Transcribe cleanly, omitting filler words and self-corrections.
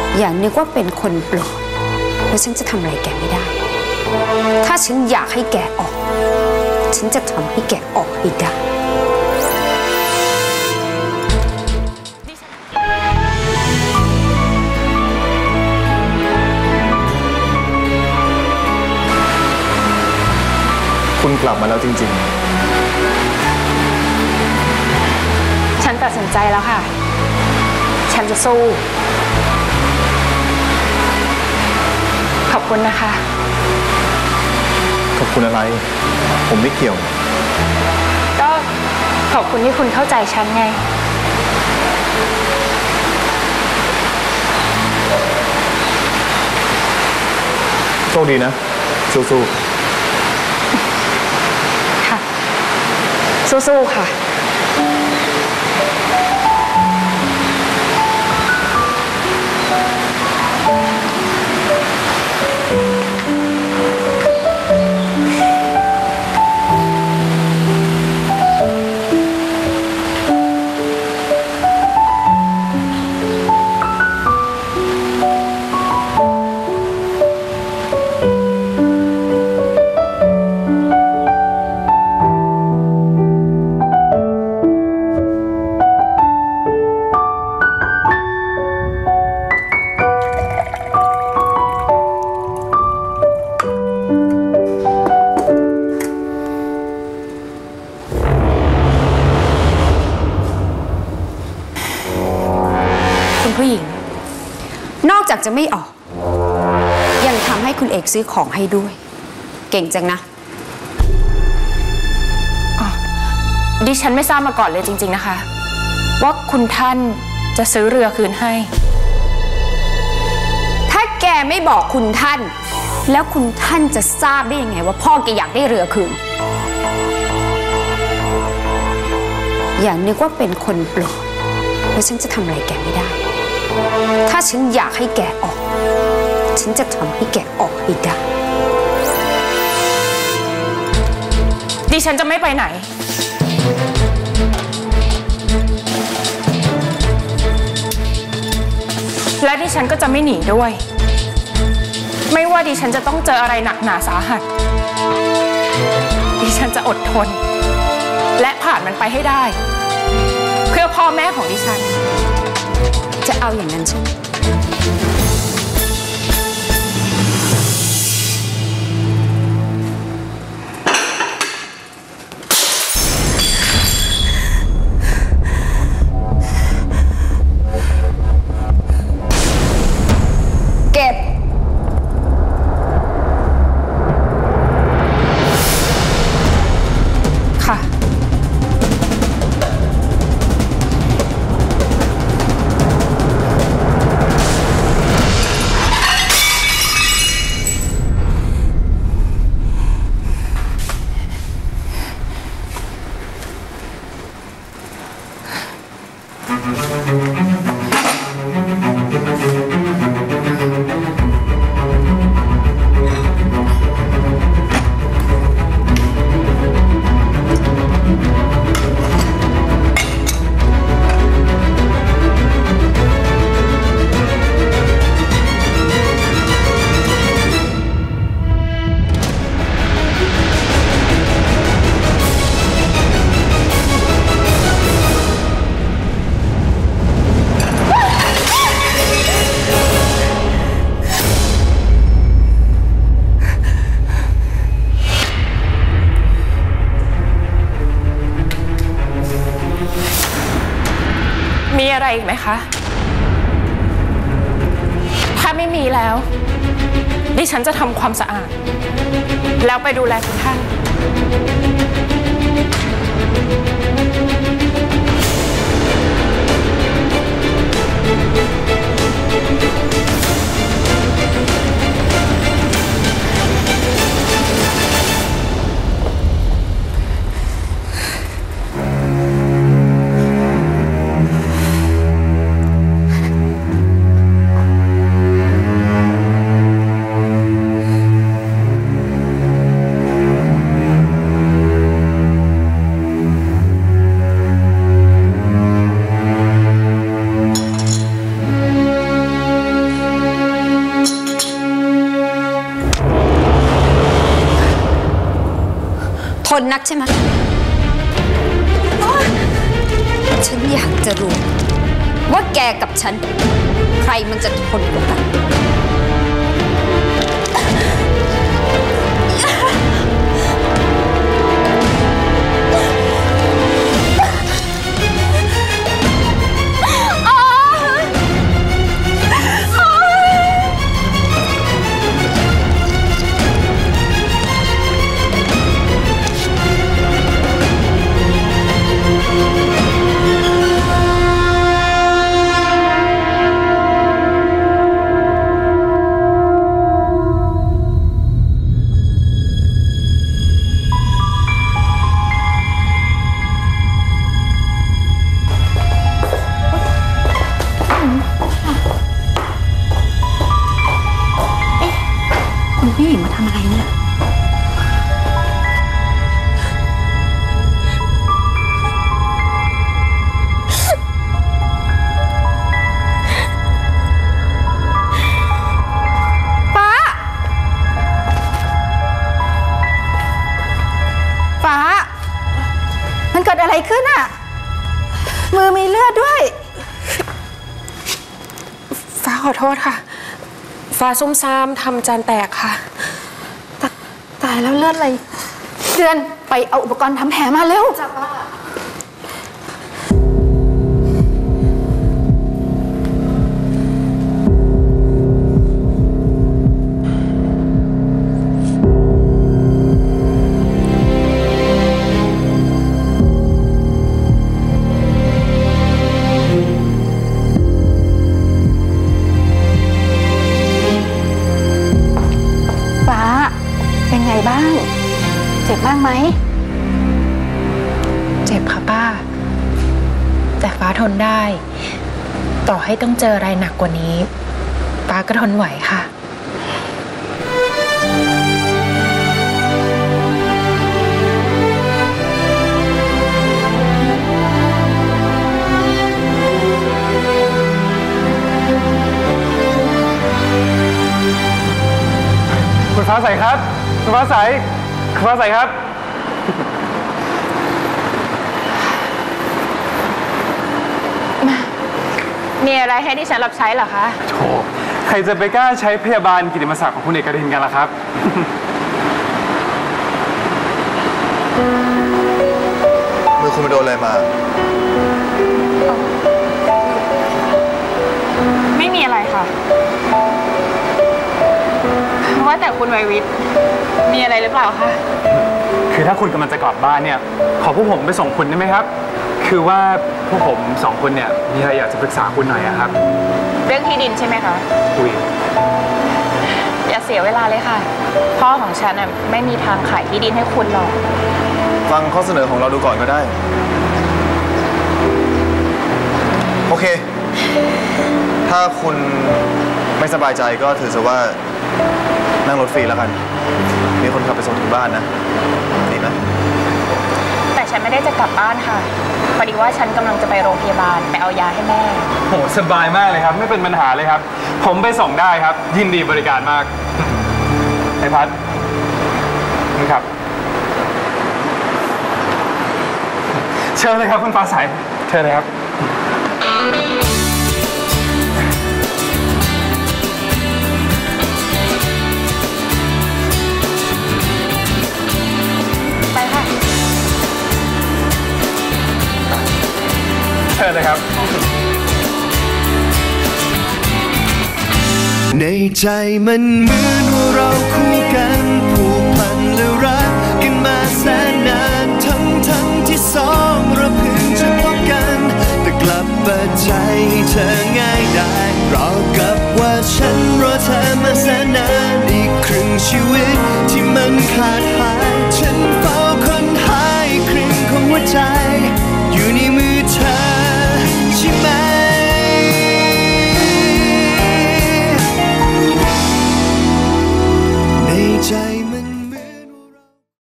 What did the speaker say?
อย่านึกว่าเป็นคนโปรดแล้วฉันจะทำอะไรแกไม่ได้ถ้าฉันอยากให้แกออกฉันจะทำให้แกออกให้ได้คุณกลับมาแล้วจริงๆฉันตัดสินใจแล้วค่ะฉันจะสู้ขอบคุณนะคะขอบคุณอะไรผมไม่เกี่ยวก็ขอบคุณที่คุณเข้าใจฉันไงโชคดีนะสู้ๆค่ะสู้ๆค่ะผู้หญิงนอกจากจะไม่ออกยังทำให้คุณเอกซื้อของให้ด้วยเก่งจังนะดิฉันไม่ทราบมาก่อนเลยจริงๆนะคะว่าคุณท่านจะซื้อเรือคืนให้ถ้าแกไม่บอกคุณท่านแล้วคุณท่านจะทราบได้ยังไงว่าพ่อแกอยากได้เรือคืนอย่านึกว่าเป็นคนโปรดแล้วฉันจะทำอะไรแกไม่ได้ถ้าฉันอยากให้แกออกฉันจะทำให้แกออกให้ได้ดิฉันจะไม่ไปไหนและดิฉันก็จะไม่หนีด้วยไม่ว่าดิฉันจะต้องเจออะไรหนักหนาสาหัสดิฉันจะอดทนและผ่านมันไปให้ได้เพื่อพ่อแม่ของดิฉันจะเอาอย่างนั้นใช่ไหมเก็บค่ะมีอะไรอีกไหมคะถ้าไม่มีแล้วดิฉันจะทำความสะอาดแล้วไปดูแลทุกท่านนนักใช่ไหมฉันอยากจะรู้ว่าแกกับฉันใครมันจะทนกว่ากันผู้หญิงมาทำอะไรเนี่ยฟ้ามันเกิดอะไรขึ้นอะมือมีเลือดด้วยฟ้าขอโทษค่ะฟ้าซุ่มซ่ามทำจานแตกค่ะตายแล้วเลือดอะไรเดือนไปเอาอุปกรณ์ทำแผลมาเร็วจ้ะป้าเป็นไงบ้างเจ็บบ้างไหมเจ็บค่ะป้าแต่ฟ้าทนได้ต่อให้ต้องเจออะไรหนักกว่านี้ฟ้าก็ทนไหวค่ะคุณฟ้าใสครับคุณฟ้าใสคุณฟ้าใสครับมีอะไรให้ดิฉันรับใช้เหรอคะโธ่ใครจะไปกล้าใช้พยาบาลกิตติมศักดิ์ของคุณเอกรินกันล่ะครับมือคุณไปโดนอะไรมาไม่มีอะไรค่ะว่าแต่คุณไววิทย์มีอะไรหรือเปล่าคะคือถ้าคุณกำลังจะกลับบ้านเนี่ยขอพวกผมไปส่งคุณได้ไหมครับคือว่าพวกผมสองคนเนี่ยมีอะไรอยากจะปรึกษาคุณหน่อยครับเรื่องที่ดินใช่ไหมคะคุยอย่าเสียเวลาเลยค่ะพ่อของฉันไม่มีทางขายที่ดินให้คุณหรอกฟังข้อเสนอของเราดูก่อนก็ได้โอเคถ้าคุณไม่สบายใจก็ถือซะว่านั่งรถฟรีแล้วกันมีคนขับไปส่งถึงบ้านนะดีไหมแต่ฉันไม่ได้จะกลับบ้านค่ะพอดีว่าฉันกำลังจะไปโรงพยาบาลไปเอายาให้แม่โหสบายมากเลยครับไม่เป็นปัญหาเลยครับผมไปส่งได้ครับยินดีบริการมากไอ้พัดนี่ครับเชิญเลยครับคุณฟ้าใสเชิญเลยครับเชิญเลยครับในใจมันเหมือนว่าเราคู่กันผูกพันและรักกันมาแสนนานทั้งที่สองเราเพิ่งจะพบกันแต่กลับเปิดใจให้เธอง่ายได้ราวกับว่าฉันรอเธอมาแสนนานอีกครึ่งชีวิตที่มันขาด